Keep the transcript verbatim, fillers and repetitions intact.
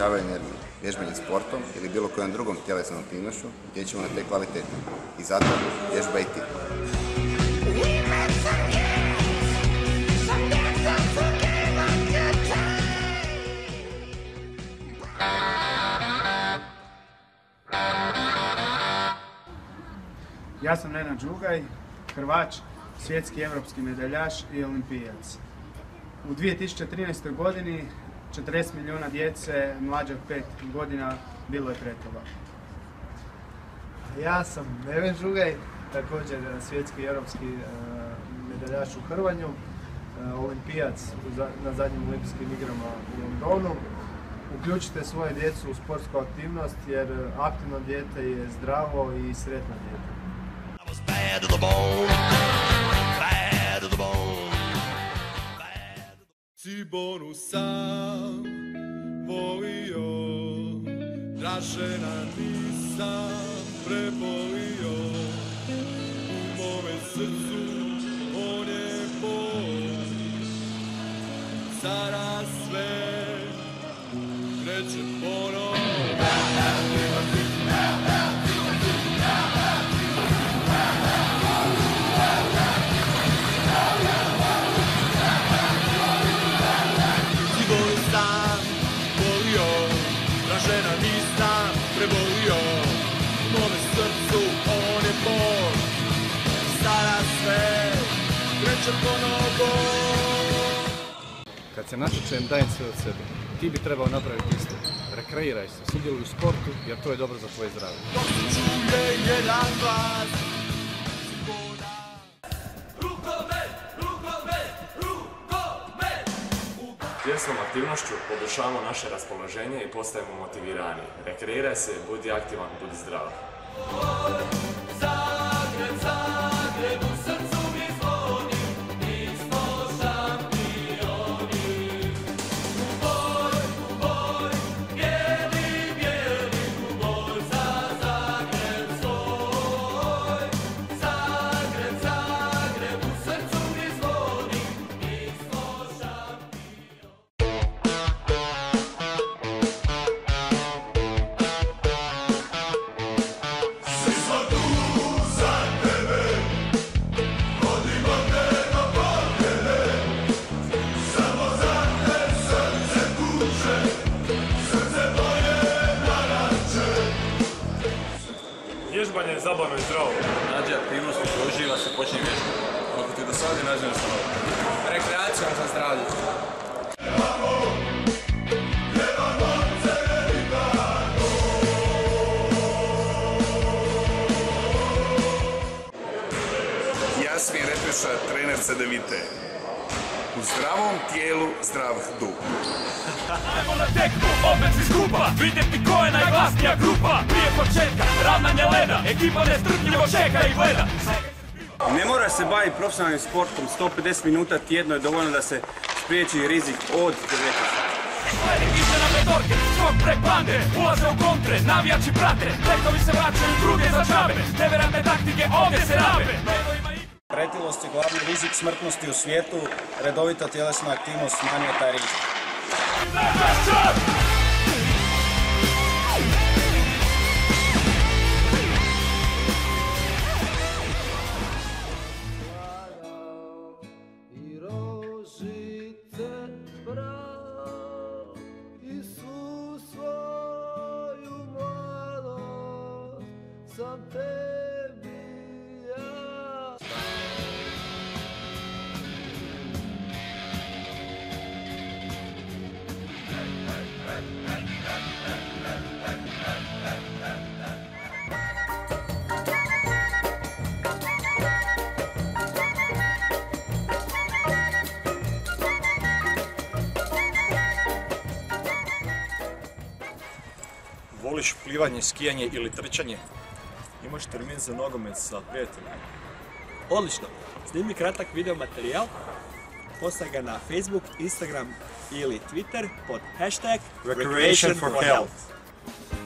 povećavaju energiju. Vježbanje sportom ili bilo kojom drugom tjelesnom aktivnošću utječemo na te kvalitete. I zato vježba i ti. Ja sam Nenad Đugaj, Hrvač, svjetski i evropski medaljaš i olimpijac. U dvije tisuće trinaestoj. godini četrdeset milijuna djece mlađe od pet godina bilo je pretuba. Ja sam Neven Đugaj, također svjetski i evropski medaljaš u hrvanju, olimpijac na zadnjim olimpijskim igrama u Londonu. Uključite svoje djecu u sportsku aktivnost jer aktivno dijete je zdravo i sretno dijete. Cibonu sam volio, dražena nisam prebolio. U mome srcu on je Bog. Sada sve kreće ponovo. Žena nisam prebolio, u mome srcu on je Bog. Sada sve kreće ponovo. Kad se natječem dajem sve od sebe. Ti bi trebao napraviti isto. Rekreiraj se, sudjeluj u sportu jer to je dobro za tvoje zdravlje. Dok se čuje jedan glas. Tjelesnom aktivnošću poboljšavamo naše raspoloženje i postajemo motivirani. Rekreiraj se, budi aktivan, budi zdrav. Zagreb, Zagreb, u srcu mi zvoni, mi smo šampioni. U boj, u boj, bijeli, bijeli, u boj za Zagreb svoj. Zagreb, Zagreb, u srcu mi zvoni, mi smo šampioni. Vježbanje je zabavno i zdravo. Nađe aktivnost u kojoj uživa se počne vježbati. Ako ti dosadi, nađe nešto novo. Rekreacija za zdravlje. Jasmin Repeša, trener Cedevite. U zdravom tijelu, zdrav duh. Ajmo na tekmu, opet si skupa, vidjeti ko je najglasnija grupa. Prije početka, ravnanje leda, ekipa nestrpljivo čeka i gleda. Ne mora se baviti profesionalnim sportom, sto pedeset minuta tjedno je dovoljno da se spriječi rizik od devetnaest. Iđe na petorke, skok prek bande, ulaze u kontre, navijači prate, tekovi se vraćaju druge za džabe, nevjerojatne taktike ovdje se rabe. Pretilost je glavni rizik smrtnosti u svijetu, redovita tjelesna aktivnost smanjuje taj rizik. Voliš plivanje, skijanje ili trčanje? Imaš termin za nogomet sa prijateljima? Odlično! Snimi kratak video materijal, posta ga na Facebook, Instagram ili Twitter pod hashtag recreation for health.